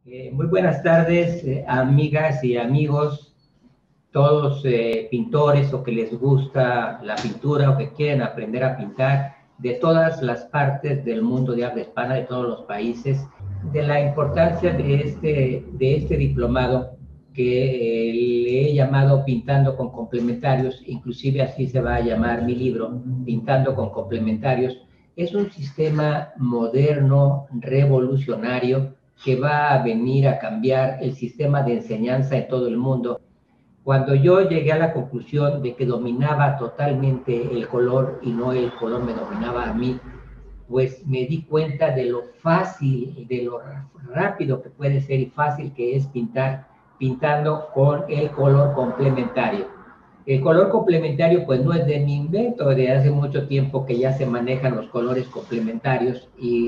Muy buenas tardes, amigas y amigos, todos pintores o que les gusta la pintura o que quieren aprender a pintar de todas las partes del mundo de habla hispana, de todos los países, de la importancia de este diplomado que le he llamado Pintando con Complementarios, inclusive así se va a llamar mi libro, Pintando con Complementarios. Es un sistema moderno, revolucionario, que va a venir a cambiar el sistema de enseñanza en todo el mundo. Cuando yo llegué a la conclusión de que dominaba totalmente el color y no el color me dominaba a mí, pues me di cuenta de lo fácil, de lo rápido que puede ser y fácil que es pintar, pintando con el color complementario. El color complementario pues no es de mi invento, de hace mucho tiempo que ya se manejan los colores complementarios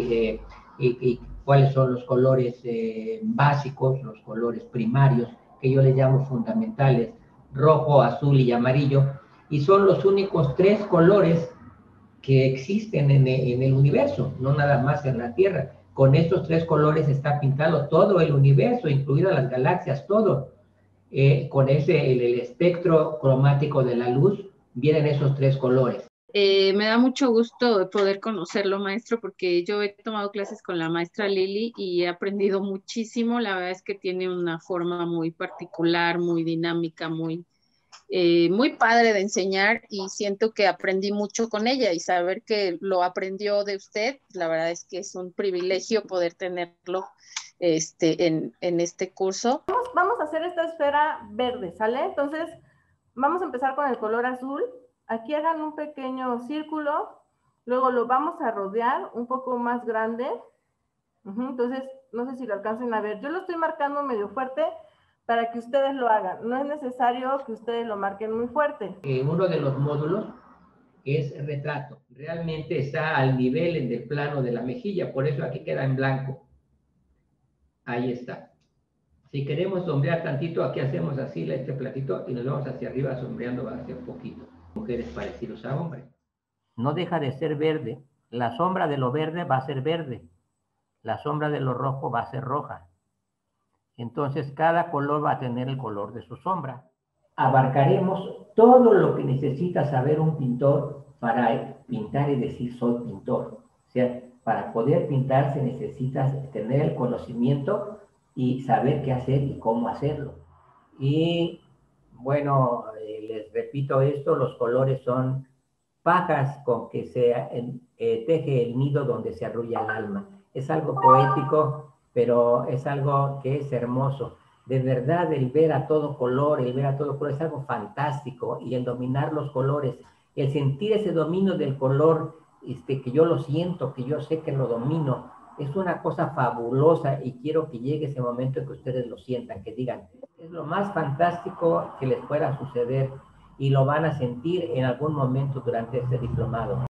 y cuáles son los colores básicos, los colores primarios, que yo les llamo fundamentales, rojo, azul y amarillo, y son los únicos tres colores que existen en el universo, no nada más en la Tierra. Con estos tres colores está pintado todo el universo, incluidas las galaxias, todo. Con el espectro cromático de la luz, vienen esos tres colores. Me da mucho gusto poder conocerlo, maestro, porque yo he tomado clases con la maestra Lili y he aprendido muchísimo. La verdad es que tiene una forma muy particular, muy dinámica, muy padre de enseñar y siento que aprendí mucho con ella y saber que lo aprendió de usted, la verdad es que es un privilegio poder tenerlo en este curso. Vamos a hacer esta esfera verde, ¿sale? Entonces, vamos a empezar con el color azul. Aquí hagan un pequeño círculo, luego lo vamos a rodear un poco más grande. Entonces, no sé si lo alcancen a ver. Yo lo estoy marcando medio fuerte para que ustedes lo hagan. No es necesario que ustedes lo marquen muy fuerte. Uno de los módulos es retrato. Realmente está al nivel del plano de la mejilla, por eso aquí queda en blanco. Ahí está. Si queremos sombrear tantito, aquí hacemos así este platito y nos vamos hacia arriba sombreando hacia un poquito. Mujeres parecidos a hombres. No deja de ser verde. La sombra de lo verde va a ser verde. La sombra de lo rojo va a ser roja. Entonces, cada color va a tener el color de su sombra. Abarcaremos todo lo que necesita saber un pintor para pintar y decir soy pintor. O sea, para poder pintar se necesita tener el conocimiento y saber qué hacer y cómo hacerlo. Y bueno, les repito esto, los colores son pajas con que se teje el nido donde se arrulla el alma. Es algo poético, pero es algo que es hermoso. De verdad, el ver a todo color es algo fantástico, y el dominar los colores, el sentir ese dominio del color, que yo lo siento, que yo sé que lo domino, es una cosa fabulosa y quiero que llegue ese momento en que ustedes lo sientan, que digan, es lo más fantástico que les pueda suceder y lo van a sentir en algún momento durante este diplomado.